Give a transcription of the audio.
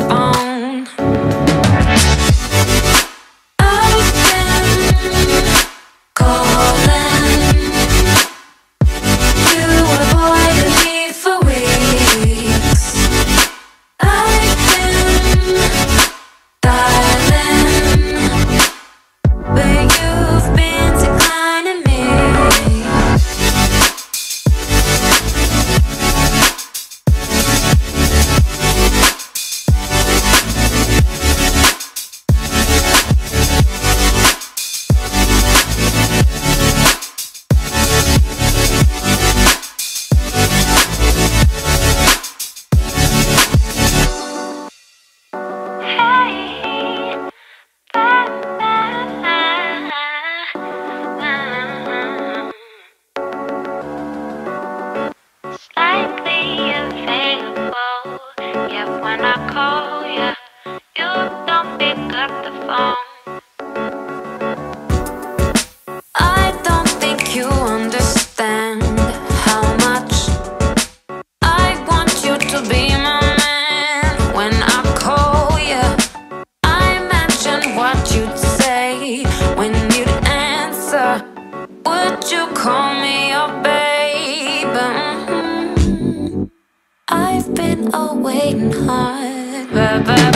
phone. I've been calling. You avoided me for weeks. I've been dialing, but you've been declining me. Slightly available, yet when I call you, you don't pick up the phone. I don't think you understand how much I want you to be my man. When I call you, I imagine what you'd say when you'd answer. Would you call me your babe? I've been awaiting hard.